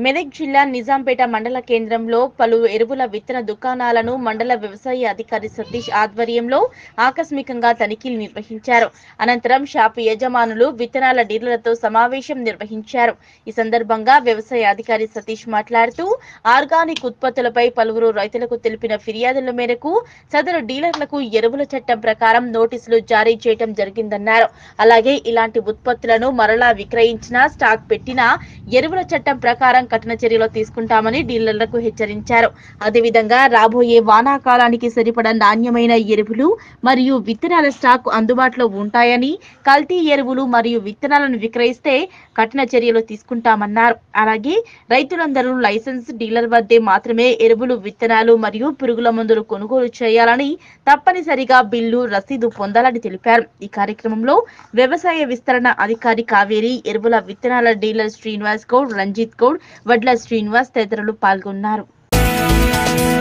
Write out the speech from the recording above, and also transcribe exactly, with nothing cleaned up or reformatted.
మెదక్ జిల్లా నిజాంపేట మండల కేంద్రంలో పలు ఎరువుల విత్తన దుకాణాలను మండల వ్యవసాయ అధికారి సతీష్ ఆధ్వర్యంలో ఆకస్మికంగా తనిఖీలు నిర్వహించారు. అనంతరం షాపు యజమానులు విత్తనాల డీలర్లతో సమావేశం నిర్వహించారు. ఈ సందర్భంగా వ్యవసాయ అధికారి సతీష్ మాట్లాడుతూ ఆర్గానిక్ ఉత్పత్తులపై పలువురు రైతులకు తెలిపిన ఫిర్యాదుల మేరకు సదరు డీలర్లకు ఎరువుల చట్టం ప్రకారం నోటీసులు జారీ చేయడం జరిగిందన్నారు. అలాగే ఇలాంటి ఉత్పత్తులను మరలా విక్రయించినా స్టాక్ పెట్టినా ఎరువుల చట్టం ప్రకారం కఠిన చర్యలు తీసుకుంటామని డీలర్లకు హెచ్చరించారు. అదేవిధంగా రాబోయే వానాకాలానికి సరిపడా నాణ్యమైన ఎరువులు మరియు విత్తనాల స్టాక్ అందుబాటులో ఉంటాయని, కల్తీ ఎరువులు మరియు విత్తనాలను విక్రయిస్తే కఠిన చర్యలు తీసుకుంటామన్నారు. అలాగే రైతులందరూ లైసెన్స్ డీలర్ వద్దే మాత్రమే ఎరువులు, విత్తనాలు మరియు పురుగుల మందులు కొనుగోలు చేయాలని, తప్పనిసరిగా బిల్లు, రసీదు పొందాలని తెలిపారు. ఈ కార్యక్రమంలో వ్యవసాయ విస్తరణ అధికారి కావేరి, ఎరువుల విత్తనాల డీలర్ శ్రీనివాస్ గౌడ్, రంజిత్ గౌడ్, వడ్ల శ్రీనివాస్ తదితరులు పాల్గొన్నారు.